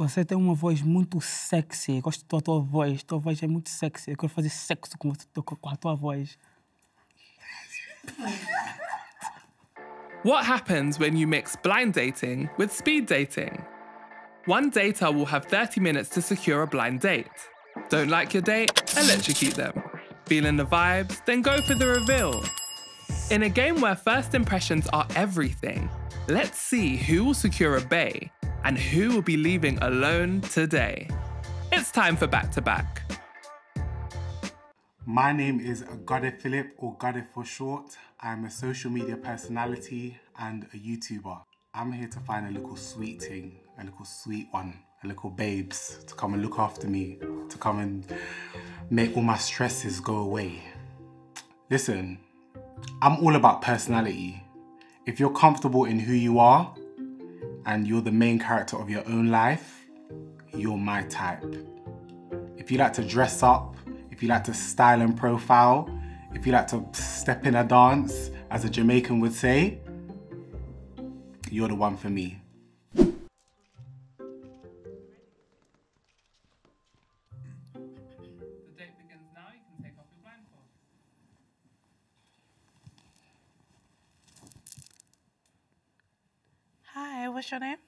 Você tem uma voz muito sexy. Eu gosto da tua voz. Tua voz é muito sexy. Eu quero fazer sexo com a tua voz. What happens when you mix blind dating with speed dating? One dater will have 30 minutes to secure a blind date. Don't like your date? Electrocute them. Feeling the vibes? Then go for the reveal. In a game where first impressions are everything, let's see who will secure a bae and who will be leaving alone today. It's time for Back2Back. My name is Guh Deh Phillip, or Guh Deh for short. I'm a social media personality and a YouTuber. I'm here to find a little sweet thing, a little sweet one, a little babes to come and look after me, to come and make all my stresses go away. Listen, I'm all about personality. If you're comfortable in who you are and you're the main character of your own life, you're my type. If you like to dress up, if you like to style and profile, if you like to step in a dance, as a Jamaican would say, you're the one for me. The date begins now. You can take off your blindfold. Hi, what's your name?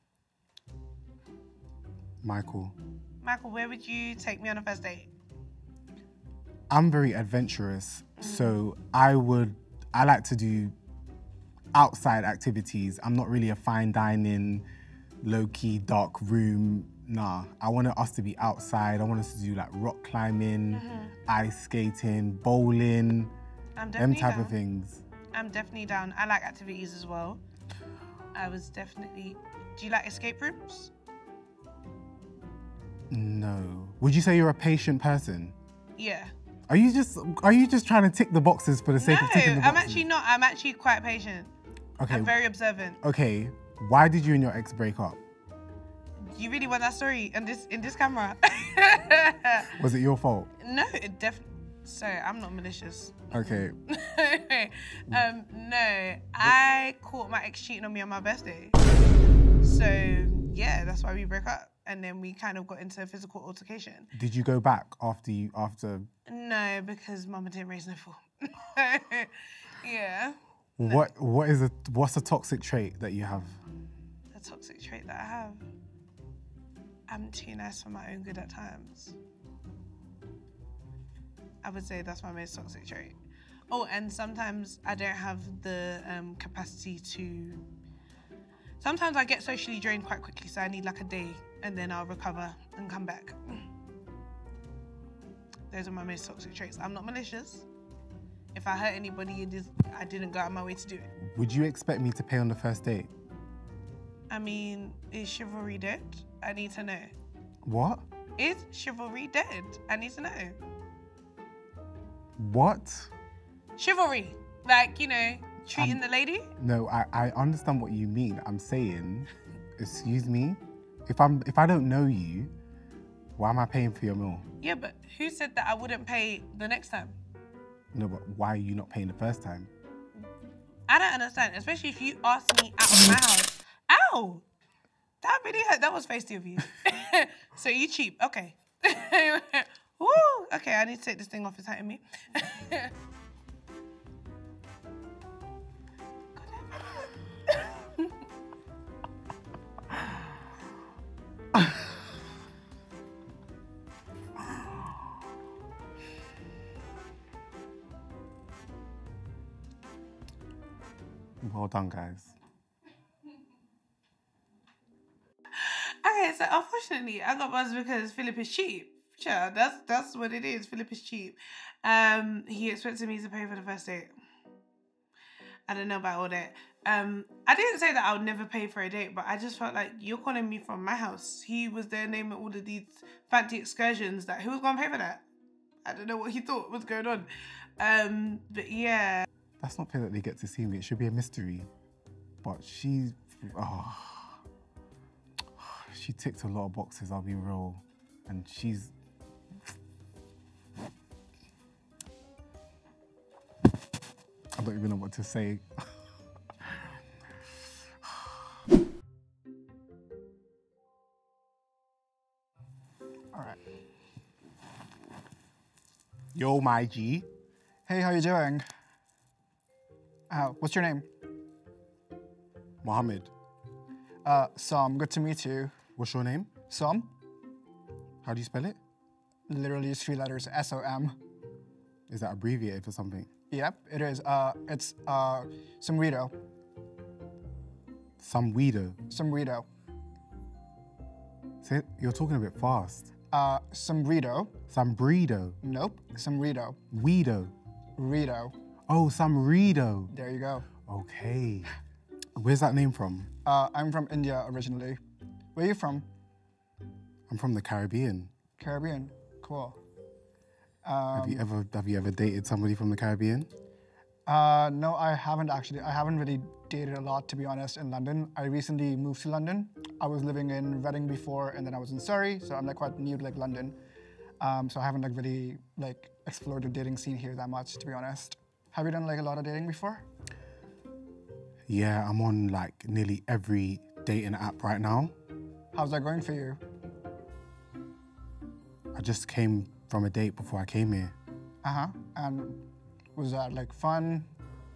Michael. Michael, where would you take me on a first date? I'm very adventurous, so I like to do outside activities. I'm not really a fine dining, low-key, dark room. Nah, I want us to be outside. I want us to do like rock climbing, ice skating, bowling, them type of things. I'm definitely down. I like activities as well. Do you like escape rooms? No. Would you say you're a patient person? Yeah. Are you just trying to tick the boxes for the sake of ticking the boxes? No, I'm actually not. I'm actually quite patient. Okay. I'm very observant. Okay, why did you and your ex break up? You really want that story in this camera? Was it your fault? No, it definitely. Sorry, I'm not malicious. Okay. No, I caught my ex cheating on me on my birthday. So yeah, that's why we broke up. And then we kind of got into a physical altercation. Did you go back after? No, because Mama didn't raise no fool. Yeah. What's a toxic trait that you have? A toxic trait that I have? I'm too nice for my own good at times. I would say that's my most toxic trait. Oh, and sometimes I don't have the capacity to... Sometimes I get socially drained quite quickly, so I need like a day and then I'll recover and come back. Those are my most toxic traits. I'm not malicious. If I hurt anybody, I didn't go out of my way to do it. Would you expect me to pay on the first date? I mean, is chivalry dead? I need to know. What? Is chivalry dead? I need to know. What? Chivalry. Like, you know, treating the lady? No, I understand what you mean. I'm saying, excuse me, if I don't know you, why am I paying for your meal? Yeah, but who said that I wouldn't pay the next time? No, but why are you not paying the first time? I don't understand, especially if you ask me out of my house. Ow! That really hurt. That was feisty of you. So you cheap. Okay. Woo! Okay, I need to take this thing off. It's hurting me. Well done, guys. Okay, so unfortunately, I got buzzed because Philip is cheap. Sure, that's what it is. Philip is cheap. He expected me to pay for the first date. I don't know about all that. I didn't say that I would never pay for a date, but I just felt like you're calling me from my house. He was there naming all of these fancy excursions. Who was going to pay for that? I don't know what he thought was going on. But yeah. That's not fair that they get to see me. It should be a mystery. But she ticked a lot of boxes, I'll be real. And she's... I don't even know what to say. All right. Yo, my G. Hey, how you doing? What's your name? Mohammed. Som. Good to meet you. What's your name? Som? How do you spell it? Literally just 3 letters. S-O-M. Is that abbreviated for something? Yep, it is. It's Sombrito. Some weirdo. Sombrito. Say, you're talking a bit fast. Sombrito. Some breedo. Nope. Sombrito. Weedo. Rito. Oh, some reedo. There you go. Okay. Where's that name from? I'm from India originally. Where are you from? I'm from the Caribbean. Caribbean. Cool. Have you ever dated somebody from the Caribbean? No, I haven't actually. I haven't really dated a lot, to be honest, in London. I recently moved to London. I was living in Reading before, and then I was in Surrey, so I'm like quite new to like London. So I haven't like really like explored the dating scene here that much, to be honest. Have you done like a lot of dating before? Yeah, I'm on like nearly every dating app right now. How's that going for you? I just came from a date before I came here. Uh-huh. And was that like fun?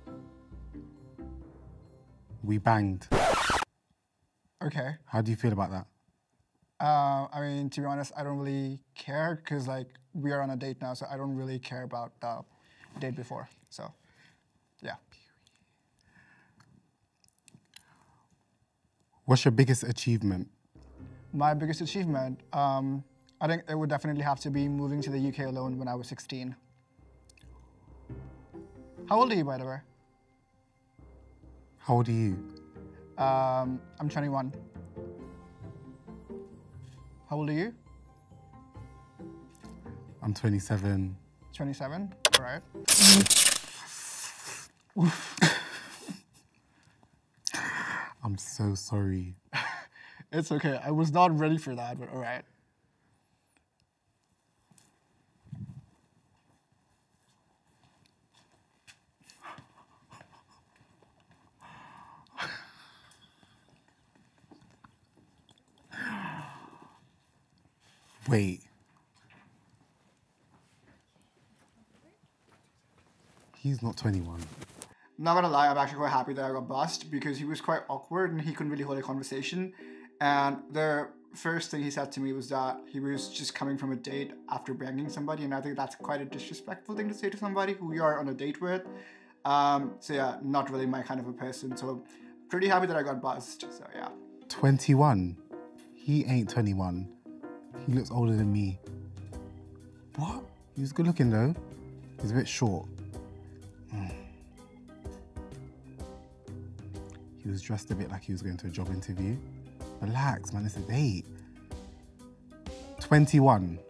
We banged. Okay. How do you feel about that? I mean, to be honest, I don't really care because like we are on a date now, so I don't really care about the date before. So, yeah. What's your biggest achievement? My biggest achievement, I think it would definitely have to be moving to the UK alone when I was 16. How old are you, by the way? How old are you? I'm 21. How old are you? I'm 27. 27? All right. I'm so sorry. It's okay. I was not ready for that, but all right. Wait. He's not 21. Not gonna lie, I'm actually quite happy that I got bussed because he was quite awkward and he couldn't really hold a conversation. And the first thing he said to me was that he was just coming from a date after banging somebody, and I think that's quite a disrespectful thing to say to somebody who you are on a date with. So yeah, not really my kind of a person. So pretty happy that I got buzzed. So yeah. 21? He ain't 21. He looks older than me. What? He was good looking though. He's a bit short. He was dressed a bit like he was going to a job interview. Relax, man, it's a date. 21.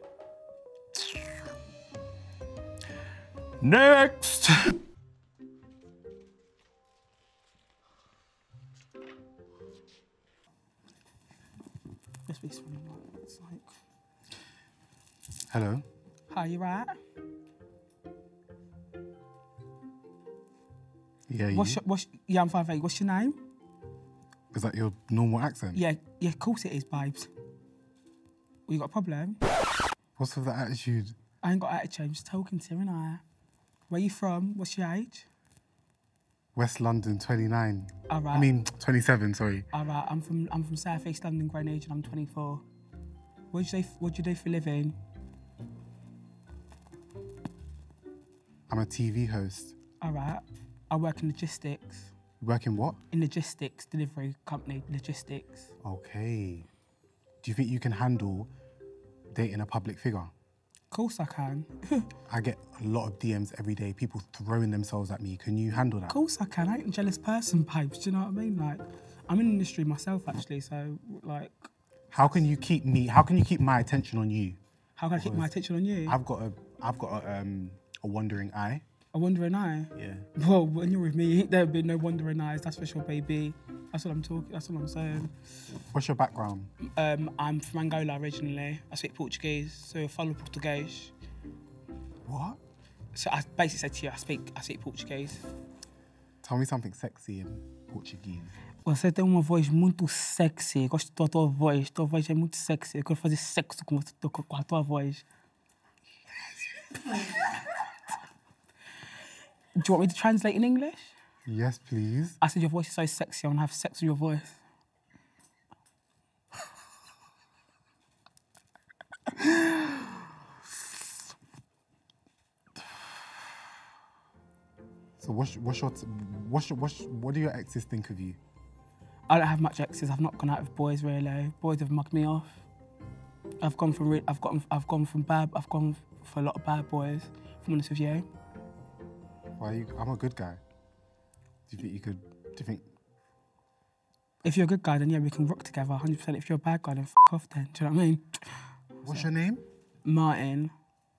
Next! Let's be funny. It's like, Hello? hi, you right? Yeah, you? Yeah, I'm fine, thank you. What's your name? Is that your normal accent? Yeah, of course it is, babes. Well, you got a problem? What's with the attitude? I ain't got attitude, I'm just talking to you, and I. Where you from? What's your age? West London, 29. All right. I mean, 27, sorry. All right, I'm from South East London, Greenwich, and I'm 24. What do you do for a living? I'm a TV host. All right. I work in logistics. Work in what? In logistics, delivery company, logistics. Okay. Do you think you can handle dating a public figure? Of course I can. I get a lot of DMs every day, people throwing themselves at me. Can you handle that? Of course I can. I ain't a jealous person, babes. Do you know what I mean? Like, I'm in the industry myself, actually, so, like... How can you keep my attention on you? How can I keep my attention on you? I've got a wandering eye. A wandering eye? Yeah. Well, when you're with me, there'll be no wandering eyes, that's for sure, baby. That's what I'm saying. What's your background? I'm from Angola originally. I speak Portuguese, so I follow Portuguese. What? So I basically said to you, I speak Portuguese. Tell me something sexy in Portuguese. Você tem uma voz muito sexy. Gosto da tua voz. Tua voz é muito sexy. Eu quero fazer sexo com a tua voz. Do you want me to translate in English? Yes, please. I said your voice is so sexy. I want to have sex with your voice. So what do your exes think of you? I don't have much exes. I've not gone out with boys really. Boys have mugged me off. I've gone for a lot of bad boys. If I'm honest with you. I'm a good guy. Do you think? If you're a good guy, then yeah, we can rock together 100%. If you're a bad guy, then f off then. Do you know what I mean? What's your name? Martin.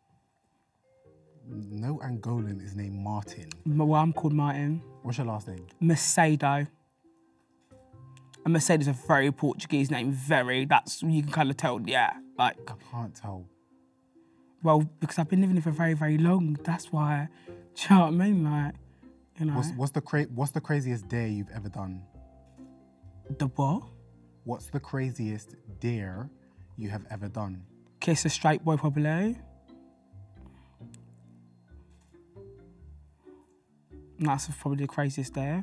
No Angolan is named Martin. Well, I'm called Martin. What's your last name? Macedo. And Macedo's a very Portuguese name. Very. That's, you can kind of tell, yeah. Like. I can't tell. Well, because I've been living here for very, very long. That's why. Do you know what I mean? Like, you know. What's the craziest dare you've ever done? The what? What's the craziest dare you have ever done? Kiss a straight boy, probably. That's probably the craziest dare.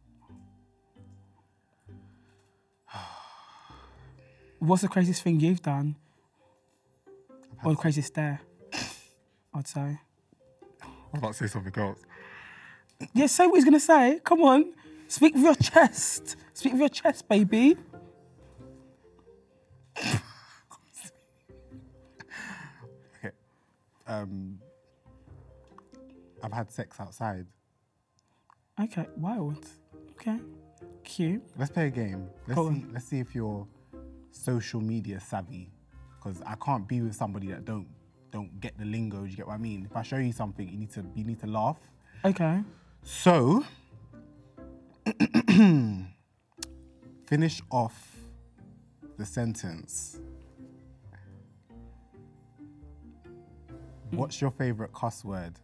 What's the craziest thing you've done? Or the craziest dare? I'd say. I was about to say something else. Yeah, say what he's gonna say. Come on. Speak with your chest. Speak with your chest, baby. Okay. I've had sex outside. Okay, wild. Okay, cute. Let's play a game. Let's see if you're social media savvy. Because I can't be with somebody that don't get the lingo. Do you get what I mean? If I show you something, you need to laugh. Okay. So, finish off the sentence. What's your favorite cuss word?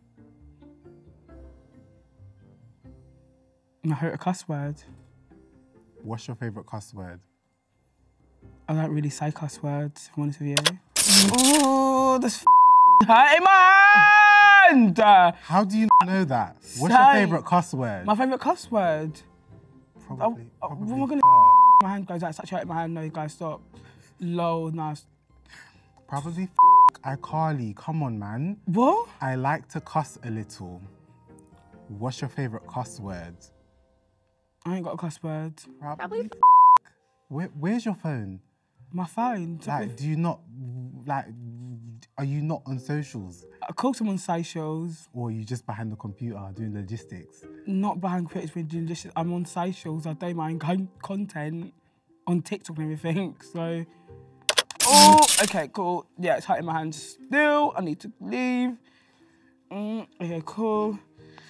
My favorite cuss word. What's your favorite cuss word? I don't really say cuss words, if I'm honest with you. Oh, that's hurting my hand! How do you know that? What's your favorite cuss word? My favorite cuss word? Probably. What am I gonna my hand goes out, it's actually hurting my hand. No, guys, stop. Lol, nice. Probably iCarly. Come on, man. What? I like to cuss a little. What's your favorite cuss word? I ain't got a cuss word. Probably. Where's your phone? My phone. Like, do you not, like, are you not on socials? Of course I'm on socials. Or are you just behind the computer doing logistics? Not behind computers doing logistics. I'm on socials. I do my own content on TikTok and everything, so. Oh, okay, cool. Yeah, it's hurting my hand still. I need to leave. Okay, cool.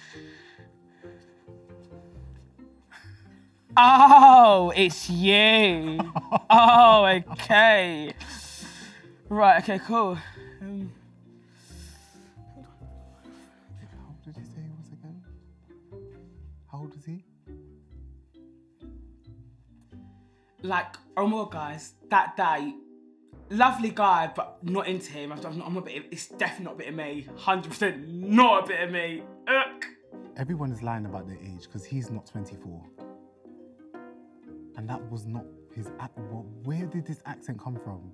Oh, it's you. Oh, okay. Right, okay, cool. How old did he say he was again? How old is he? Like, oh my God, guys, that day, lovely guy, but not into him. It's definitely not a bit of me. 100% not a bit of me. Ugh. Everyone is lying about their age because he's not 24. And that was not his accent. Where did this accent come from?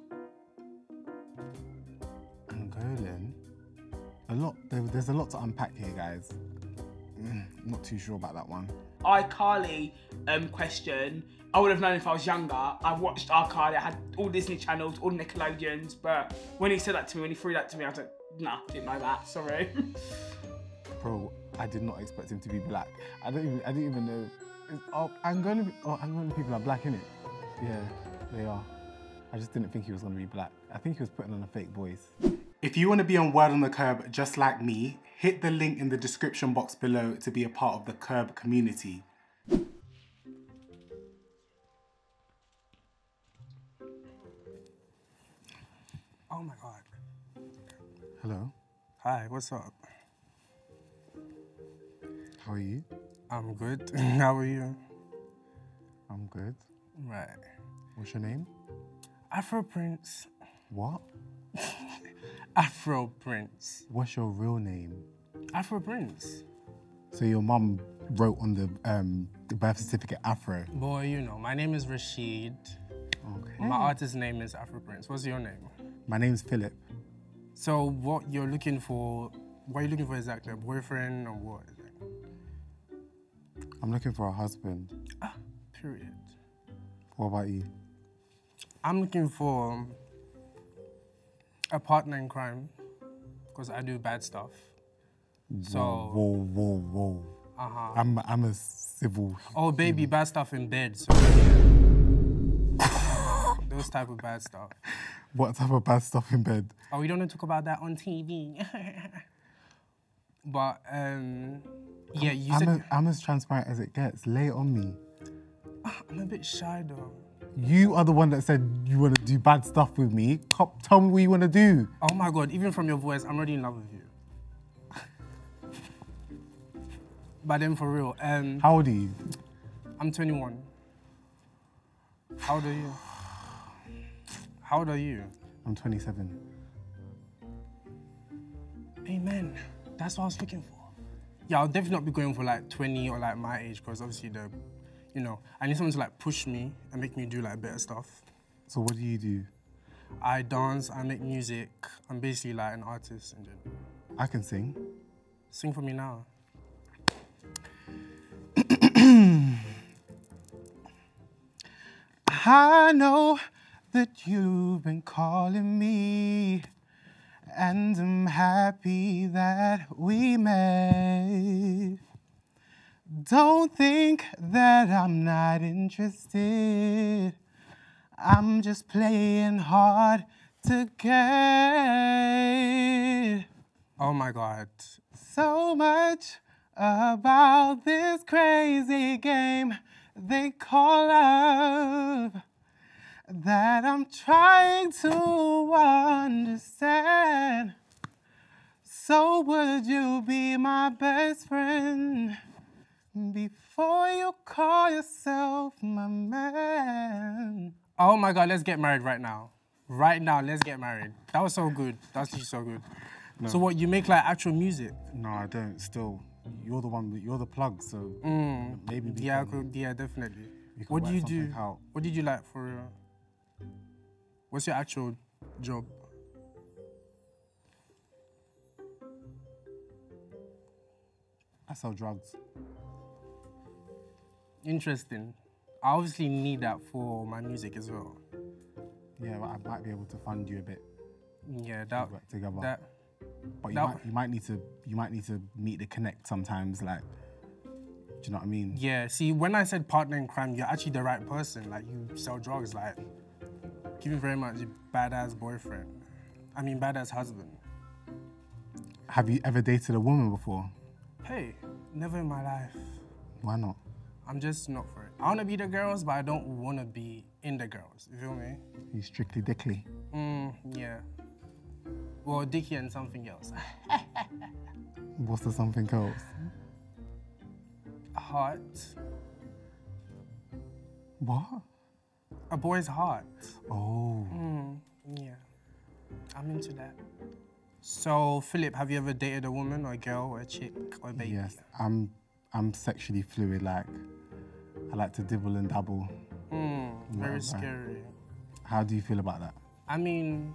Angolan? There's a lot to unpack here, guys. Not too sure about that one. iCarly question. I would have known if I was younger. I watched iCarly. I had all Disney channels, all Nickelodeons. But when he said that to me, when he threw that to me, I was like, nah, didn't know that. Sorry. Bro, I did not expect him to be black. I didn't even know. Angolan people are black, innit? Yeah, they are. I just didn't think he was gonna be black. I think he was putting on a fake voice. If you want to be on Word on the Curb just like me, hit the link in the description box below to be a part of the Curb community. Oh my God. Hello, Hi, what's up? how are you? I'm good. How are you? good. Right. What's your name? Afro Prince. What? Afro Prince. What's your real name? Afro Prince. So your mum wrote on the birth certificate Afro. Boy, you know, my name is Rashid. Okay. My artist name is Afro Prince. What's your name? My name's Philip. So what are you looking for exactly? A boyfriend or what? I'm looking for a husband. Period. What about you? I'm looking for a partner in crime because I do bad stuff. So, Whoa. I'm a civil. oh baby, bad stuff in bed. So those type of bad stuff. What type of bad stuff in bed? Oh, we don't want to talk about that on TV. But yeah, you said I'm as transparent as it gets. Lay it on me. I'm a bit shy though. You are the one that said you want to do bad stuff with me. Tell me what you want to do. Oh my God, even from your voice, I'm already in love with you. But then for real, How old are you? I'm 21. How old are you? How old are you? I'm 27. Amen. That's what I was looking for. Yeah, I'll definitely not be going for like 20 or like my age because obviously I need someone to like push me and make me do like better stuff. So what do you do? I dance, I make music. I'm basically like an artist in general. I can sing. Sing for me now. I know that you've been calling me, and I'm happy that we met. Don't think that I'm not interested. I'm just playing hard to get. Oh my God. So much about this crazy game they call love that I'm trying to understand. So would you be my best friend before you call yourself my man? Oh my God, let's get married right now. Right now, let's get married. That was so good. That was just so good. No. So what, you make like actual music? No, I don't. Still, you're the plug. So maybe we Yeah, can, yeah, definitely. we can What do work you do? something out. What did you like for? What's your actual job? I sell drugs. Interesting. I obviously need that for my music as well. Yeah, but I might be able to fund you a bit. Yeah, that. Work together. That. But that- you might need to meet the connect sometimes. Like, do you know what I mean? Yeah. See, when I said partner in crime, you're actually the right person. Like, you sell drugs. Like, give me very much badass boyfriend. I mean, badass husband. Have you ever dated a woman before? Hey, never in my life. Why not? I'm just not for it. I want to be the girls, but I don't want to be in the girls. You feel me? You strictly dickly. Yeah. Well, Dickie and something else. What's the something else? Heart. What? A boy's heart. Oh. Yeah. I'm into that. So, Philip, have you ever dated a woman or a girl or a chick or a baby? Yes, I'm sexually fluid. Like, I like to dibble and dabble. Very Whatever. scary. How do you feel about that? I mean,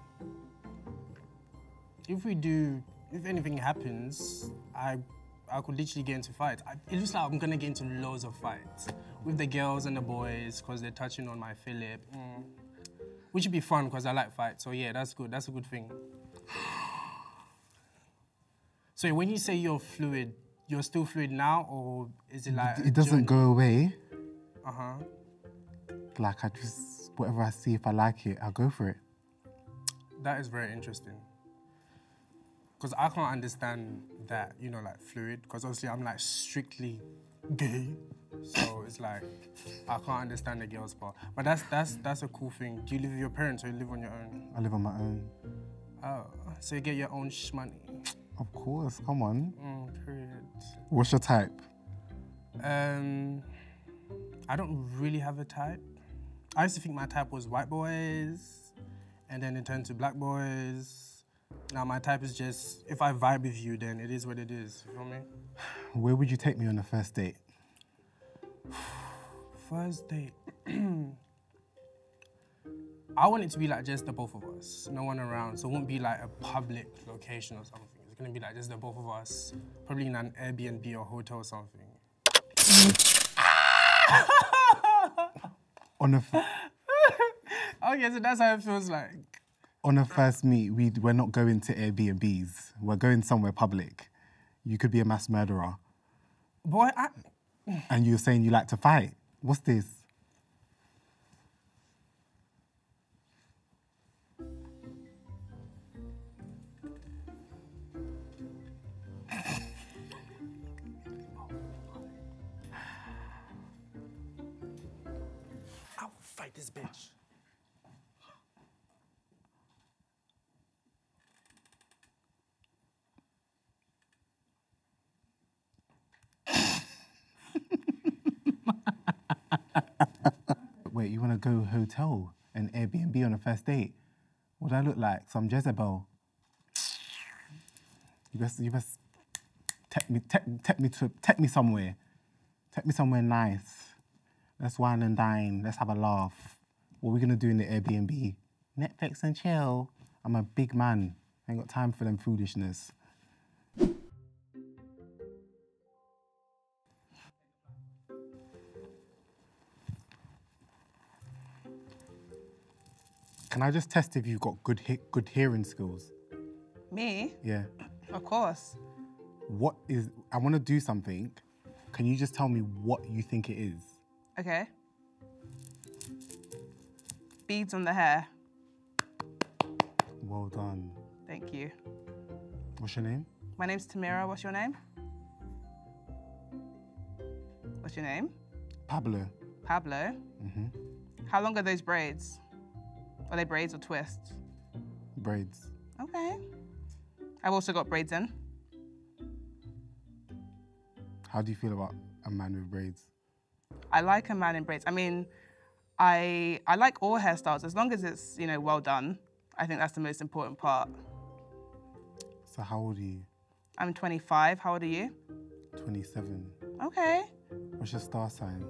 if anything happens, I could literally get into fights. It looks like I'm gonna get into loads of fights with the girls and the boys because they're touching on my Philip. Which would be fun because I like fights. So yeah, that's good. That's a good thing. So when you say you're fluid, you're still fluid now, or is it like It doesn't go away. Uh-huh. Like, whatever I see, if I like it, I'll go for it. That is very interesting. Because I can't understand that, like fluid, because obviously I'm like strictly gay. So it's like, I can't understand the girls part. But that's a cool thing. Do you live with your parents or you live on your own? I live on my own. Oh, so you get your own money. Of course, come on. Period. What's your type? I don't really have a type. I used to think my type was white boys, and then it turned to black boys. Now my type is just, if I vibe with you, then it is what it is. You feel me? Where would you take me on a first date? First date. I want it to be like just the both of us, no one around. So it won't be like a public location or something. It's gonna be like just the both of us, probably in an Airbnb or hotel or something. Okay, so that's how it feels like. On a first meet, we're not going to Airbnbs. We're going somewhere public. You could be a mass murderer. Boy, And you're saying you like to fight. What's this? I will fight this bitch. Wait, you want to go hotel and Airbnb on a first date? What do I look like? Some Jezebel? You best take me somewhere. Take me somewhere nice. Let's wine and dine. Let's have a laugh. What are we gonna do in the Airbnb? Netflix and chill. I'm a big man. I ain't got time for them foolishness. Can I just test if you've got good hearing skills? Me? Yeah. Of course. I want to do something. Can you just tell me what you think it is? Okay. Beads on the hair. Well done. Thank you. What's your name? My name's Tamira. What's your name? What's your name? Pablo. Pablo? Mm-hmm. How long are those braids? Are they braids or twists? Braids. Okay. I've also got braids in. How do you feel about a man with braids? I like a man in braids. I mean, I like all hairstyles as long as it's, you know, well done. I think that's the most important part. So how old are you? I'm 25. How old are you? 27. Okay. What's your star sign?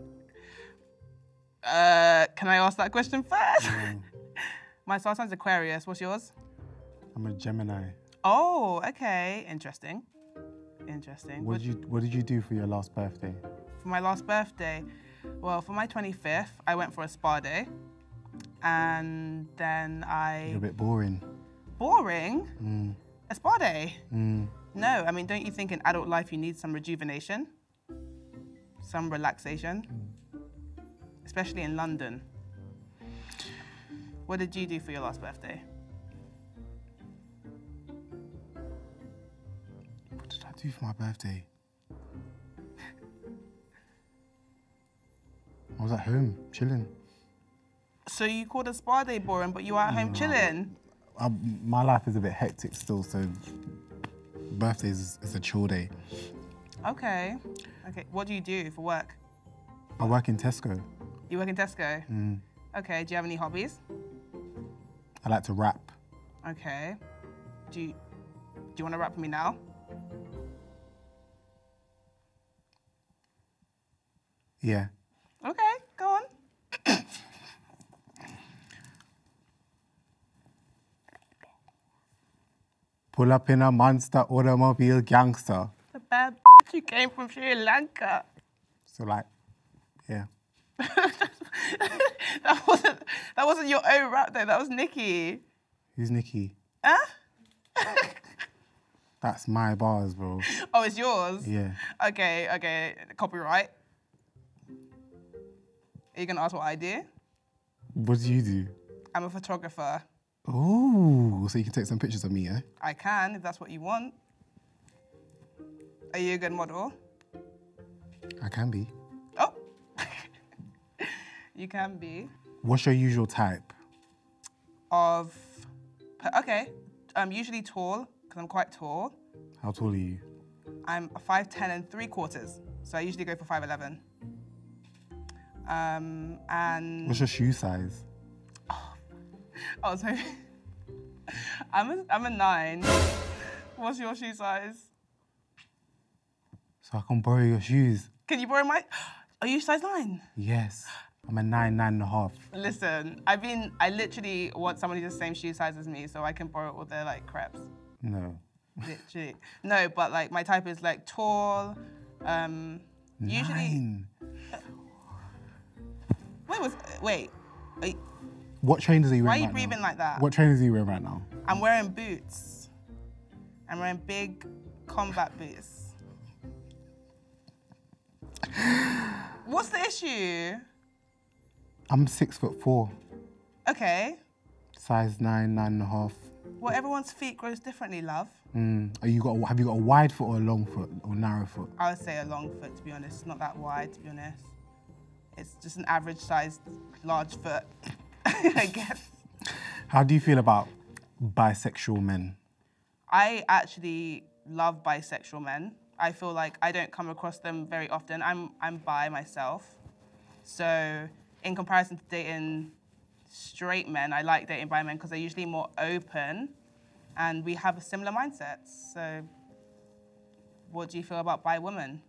Can I ask that question first? No, My star sign's Aquarius. What's yours? I'm a Gemini. Oh, okay. Interesting. Interesting. What did you do for your last birthday? For my last birthday, well, for my 25th, I went for a spa day. And then You're a bit boring. Boring? A spa day? Mm. No, I mean, don't you think in adult life you need some rejuvenation? Some relaxation? Especially in London. What did you do for your last birthday? What did I do for my birthday? I was at home, chilling. So you called a spa day boring, but you were at home chilling? My life is a bit hectic still, so birthdays is a chill day. Okay. Okay, what do you do for work? I work in Tesco. You work in Tesco? Okay, do you have any hobbies? I like to rap. Okay. Do you want to rap for me now? Yeah. Okay, go on. Pull up in a monster automobile gangster. The bad you came from Sri Lanka. So like, yeah. That wasn't your own rap though, that was Nikki. Who's Nikki? Huh? That's my bars, bro. Oh, it's yours? Yeah. Okay. Copyright. Are you gonna ask what I do? What do you do? I'm a photographer. Oh, so you can take some pictures of me, eh? I can, if that's what you want. Are you a good model? I can be. Oh. You can be. What's your usual type? Okay, I'm usually tall, because I'm quite tall. How tall are you? I'm 5'10" and 3/4, so I usually go for 5'11". And What's your shoe size? oh, so I'm a 9. What's your shoe size? So I can borrow your shoes. Can you borrow my? Are you size 9? Yes. I'm a 9, 9.5. Listen, I literally want someone who's the same shoe size as me, so I can borrow all their like crepes. No. Literally. No, but like my type is like tall. Usually. 9. Wait. What trainers are you Why wearing are you right breathing now? like that? What trainers are you wearing right now? I'm wearing boots. I'm wearing big combat boots. What's the issue? I'm 6'4". Okay. Size 9, 9.5. Well, everyone's feet grows differently, love. Have you got a wide foot or a long foot or narrow foot? I would say a long foot, to be honest. It's not that wide, to be honest. It's just an average sized large foot, I guess. How do you feel about bisexual men? I actually love bisexual men. I feel like I don't come across them very often. I'm bi myself. So in comparison to dating straight men, I like dating bi men because they're usually more open and we have a similar mindset. So what do you feel about bi women?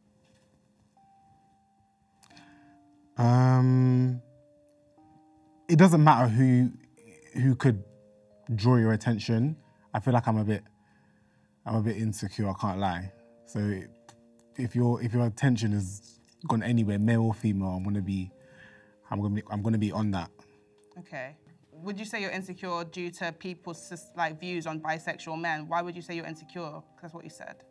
It doesn't matter who could draw your attention. I feel like I'm a bit insecure, I can't lie. So if your attention has gone anywhere, male or female, I'm gonna be on that. Okay. Would you say you're insecure due to people's like views on bisexual men? Why would you say you're insecure? 'Cause that's what you said.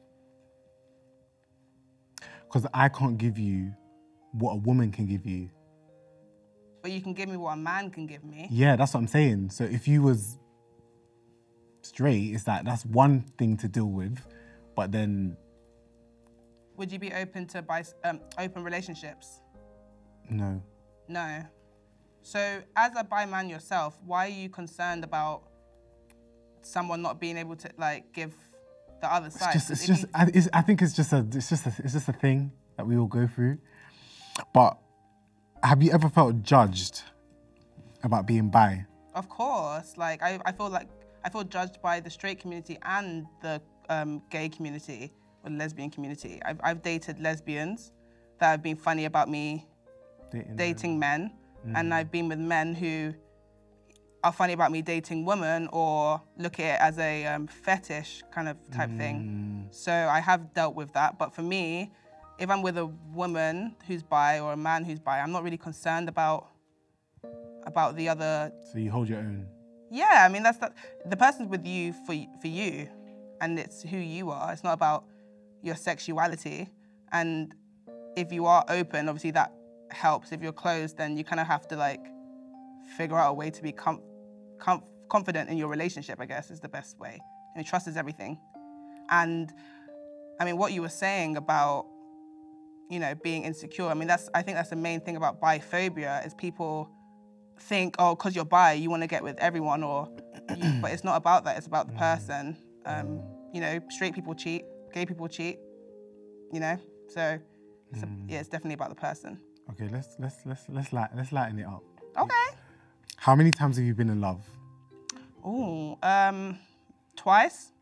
Because I can't give you what a woman can give you. But you can give me what a man can give me. Yeah, that's what I'm saying. So if you was straight, it's like that's one thing to deal with, but then. Would you be open to open relationships? No. No. So as a bi man yourself, why are you concerned about someone not being able to like give the other side? I think it's just a thing that we all go through. But have you ever felt judged about being bi? Of course. Like I feel judged by the straight community and the gay community or the lesbian community. I've dated lesbians that have been funny about me dating men. And I've been with men who are funny about me dating women or look at it as a fetish kind of type thing. So I have dealt with that. But for me, if I'm with a woman who's bi or a man who's bi, I'm not really concerned about the other. So you hold your own? Yeah, I mean, the person's with you for you, and it's who you are. It's not about your sexuality. And if you are open, obviously that helps. If you're closed, then you kind of have to like figure out a way to be confident in your relationship, I guess is the best way. I mean, trust is everything. And I mean, what you were saying about, you know, being insecure, I mean, I think that's the main thing about biphobia is people think, oh, because you're bi, you want to get with everyone, but it's not about that. It's about the person. You know, straight people cheat, gay people cheat, you know, so yeah, it's definitely about the person. Okay, let's lighten it up. Okay. How many times have you been in love? Oh, twice.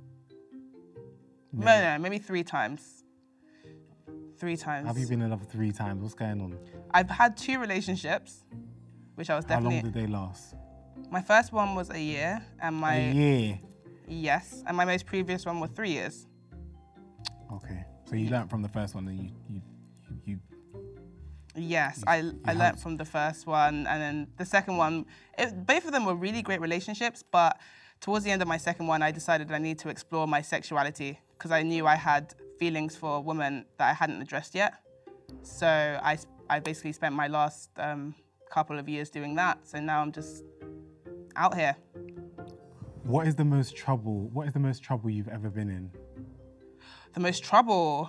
No, maybe 3 times. 3 times. Have you been in love 3 times? What's going on? I've had 2 relationships, which I was definitely. How long did they last? My first one was a year, and my. A year? Yes, and my most previous one was 3 years. Okay, so you learnt from the first one, and you. Yes, I learnt from the first one, and then the second one, both of them were really great relationships, but towards the end of my second one, I decided I need to explore my sexuality because I knew I had feelings for women that I hadn't addressed yet. So I basically spent my last couple of years doing that, so now I'm just out here. What is the most trouble you've ever been in? The most trouble?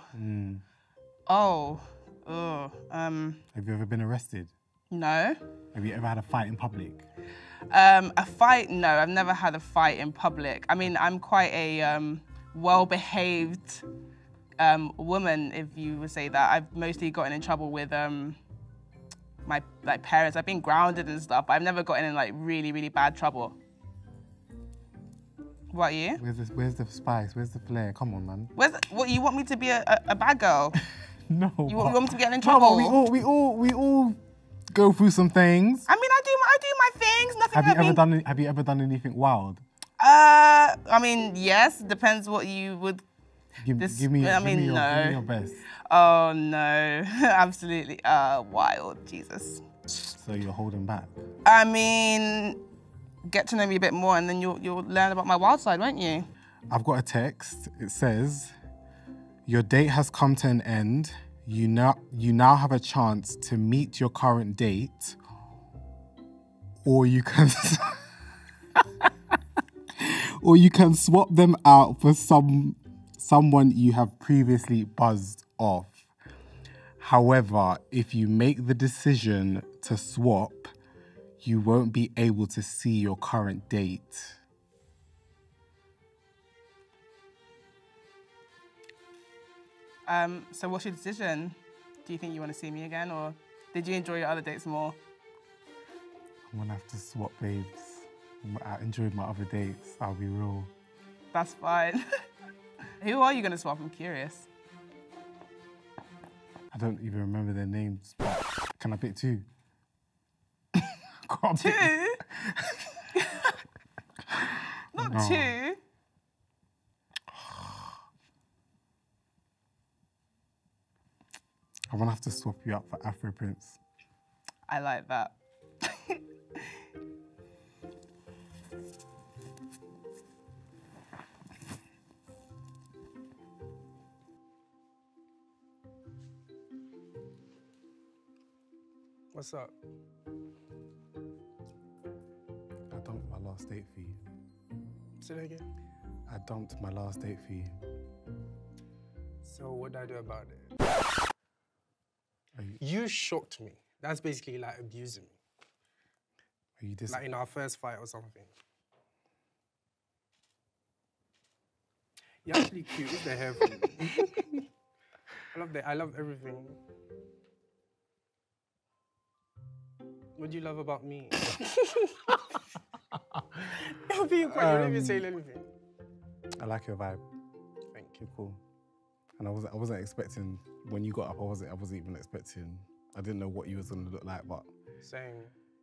Have you ever been arrested? No. Have you ever had a fight in public? A fight? No, I've never had a fight in public. I mean, I'm quite a well-behaved woman, if you would say that. I've mostly gotten in trouble with my like parents. I've been grounded and stuff, but I've never gotten in like really, really bad trouble. What about you? Where's the spice? Where's the flair? Come on, man. What you want me to be a bad girl? No. You want me to be getting in trouble? No, we all go through some things. I mean, I do my things. Nothing. Have you ever done anything wild? I mean, yes. Depends what you would. Give me your best. Oh no, absolutely. Wild, Jesus. So you're holding back. I mean, get to know me a bit more, and then you'll learn about my wild side, won't you? I've got a text. It says, "Your date has come to an end. You now have a chance to meet your current date, or you can or you can swap them out for someone you have previously buzzed off. However, if you make the decision to swap, you won't be able to see your current date." So what's your decision? Do you think you want to see me again, or did you enjoy your other dates more? I'm gonna have to swap, babes. I enjoyed my other dates, I'll be real. That's fine. Who are you gonna swap? I'm curious. I don't even remember their names, but can I pick two? Two? Not No. two. I'm gonna have to swap you up for Afro Prince. I like that. What's up? I dumped my last date for you. Say that again. I dumped my last date for you. So what do I do about it? Are you, You shocked me. That's basically like abusing me. are you Like in our first fight or something. You're actually cute. What's the hair for you? I love everything. What do you love about me? You're being quiet. You don't even say anything. I like your vibe. Thank you. You're cool. And I wasn't expecting, when you got up, I wasn't even expecting, I didn't know what you was gonna look like, but Same.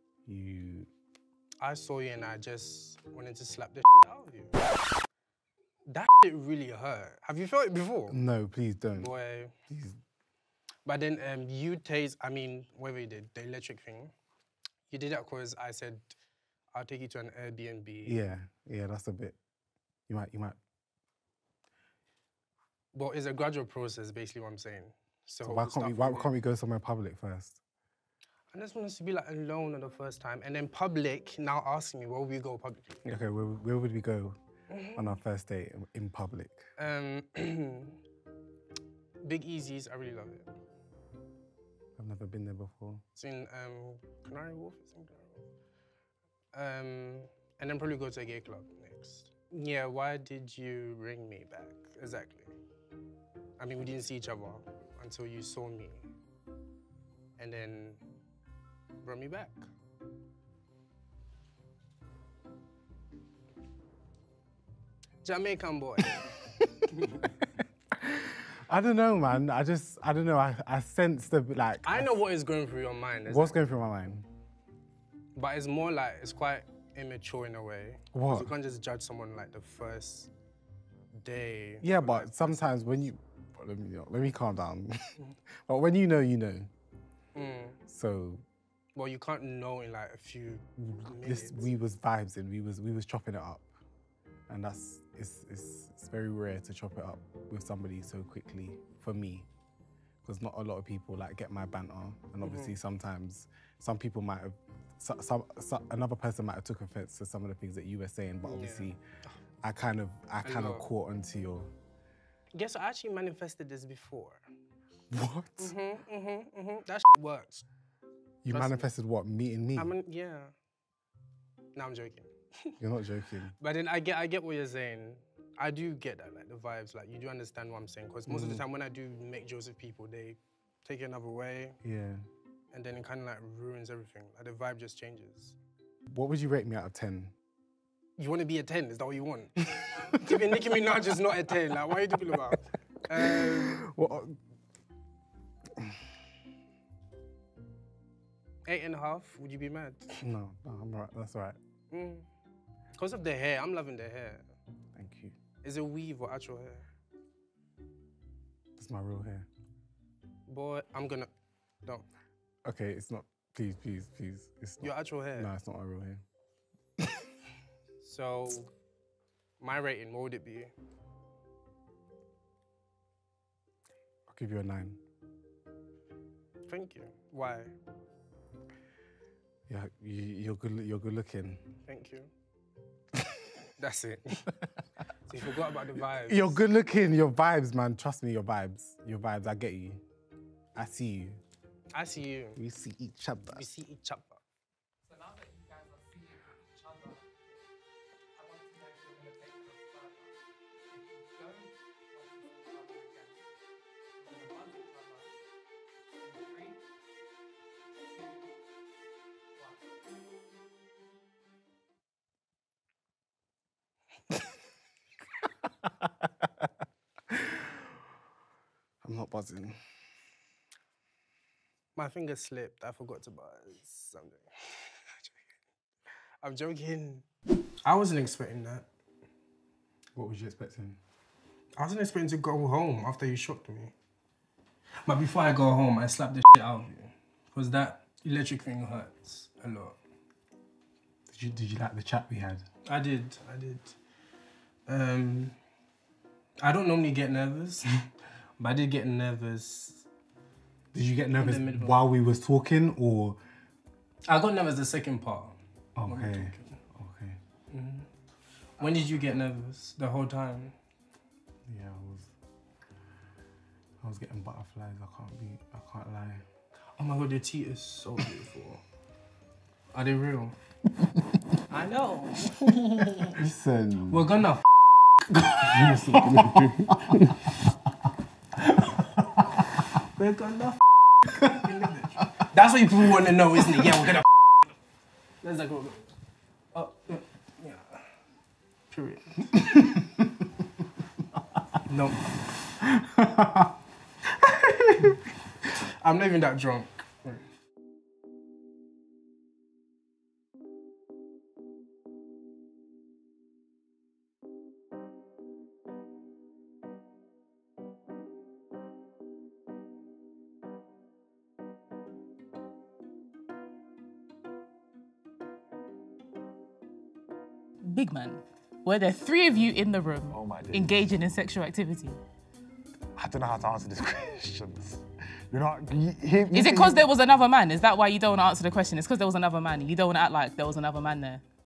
I I saw you and I just wanted to slap the out of you. That really hurt. Have you felt it before? No, please don't. Boy. Please. But then whatever you did, the electric thing, you did that because I said, I'll take you to an Airbnb. Yeah, that's a bit, you might. Well, it's a gradual process, basically what I'm saying. So Why can't we go somewhere public first? I just want us to be like alone on the first time, and then public now asking me, where will we go publicly? Okay, where would we go on our first date in public? Big Easy's, I really love it. I've never been there before. It's in Canary Wharf, it's in Canary Wharf. And then probably go to a gay club next. Yeah, why did you ring me back? Exactly. I mean, we didn't see each other until you saw me. And then brought me back. Jamaican boy. I don't know, man. I don't know. I sense the, like... I know what is going through your mind. What's going through my mind? But it's more like, it's quite immature in a way. What? You can't just judge someone like the first day. Yeah, but sometimes when you... Let me calm down. But when you know, you know. So... Well, you can't know in like a few minutes. We was vibes and we was chopping it up. And it's very rare to chop it up with somebody so quickly, for me. Because not a lot of people like get my banter. And obviously sometimes some people might have, another person might have took offense to some of the things that you were saying, but obviously I kind of caught onto your... Guess I actually manifested this before. What? That works. You manifested what? Meeting me? Yeah. No, I'm joking. You're not joking. But then I get what you're saying. I do get that, like the vibes, like you do understand what I'm saying. Because most of the time when I do make jokes with people, they take it another way. Yeah. and then it kind of like ruins everything. Like the vibe just changes. What would you rate me out of 10? You want to be a 10? Is that what you want? Even Nicki Minaj is not a 10. Like, what are you talking about? What? 8.5. Would you be mad? No, I'm alright. That's alright. Because of the hair, I'm loving the hair. Thank you. Is it weave or actual hair? That's my real hair. Boy, I'm gonna... Don't. Okay, it's not. Please, please, please. It's not. Your actual hair? No, it's not my real hair. So, my rating, what would it be? I'll give you a 9. Thank you. Why? Yeah, you're good. You're good looking. Thank you. That's it. So you forgot about the vibes. You're good looking. Your vibes, man. Trust me, your vibes. Your vibes. I get you. I see you. I see you. We see each other. We see each other. So now that you guys are seeing each other, I want to know if you're going to take this further. If you don't want to see each other again, you're going to buzz each other in 3, 2, 1. I'm not buzzing. My finger slipped. I forgot to buzz something. I'm joking. I wasn't expecting that. What was you expecting? I wasn't expecting to go home after you shocked me. But before I go home, I slapped the shit out of you. Because that electric thing hurts a lot. Did you like the chat we had? I did. I don't normally get nervous, but I did get nervous. Did you get nervous while we was talking, or? I got nervous the second part. Okay. When did you get nervous? The whole time? Yeah, I was getting butterflies. I can't lie. Oh my God, your teeth is so beautiful. Are they real? I know. Listen. We're gonna We're gonna That's what people want to know, isn't it? Yeah, we're gonna Let's go. Oh, yeah. Period. No. I'm not even that drunk. Big man, were there 3 of you in the room engaging in sexual activity? I don't know how to answer these questions. You're not. Is it because there was another man? Is that why you don't want to answer the question? It's because there was another man. You don't want to act like there was another man there.